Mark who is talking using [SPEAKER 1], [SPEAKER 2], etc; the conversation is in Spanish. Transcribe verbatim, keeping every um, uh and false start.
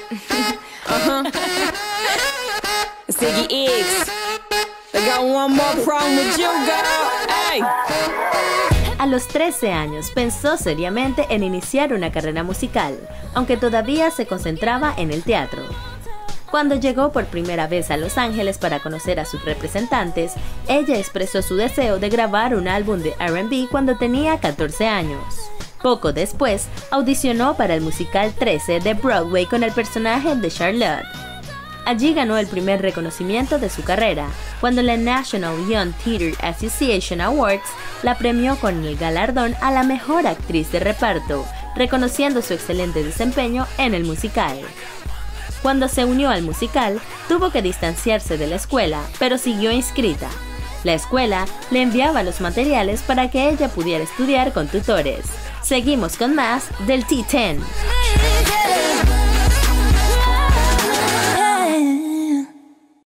[SPEAKER 1] uh-huh. Ziggy X. I got one more problem with you, girl. Hey.
[SPEAKER 2] A los trece años pensó seriamente en iniciar una carrera musical, aunque todavía se concentraba en el teatro. Cuando llegó por primera vez a Los Ángeles para conocer a sus representantes, ella expresó su deseo de grabar un álbum de R and B cuando tenía catorce años. Poco después, audicionó para el musical trece de Broadway con el personaje de Charlotte. Allí ganó el primer reconocimiento de su carrera, cuando la National Young Theatre Association Awards la premió con el galardón a la mejor actriz de reparto, reconociendo su excelente desempeño en el musical. Cuando se unió al musical, tuvo que distanciarse de la escuela, pero siguió inscrita. La escuela le enviaba los materiales para que ella pudiera estudiar con tutores. Seguimos con más del T diez.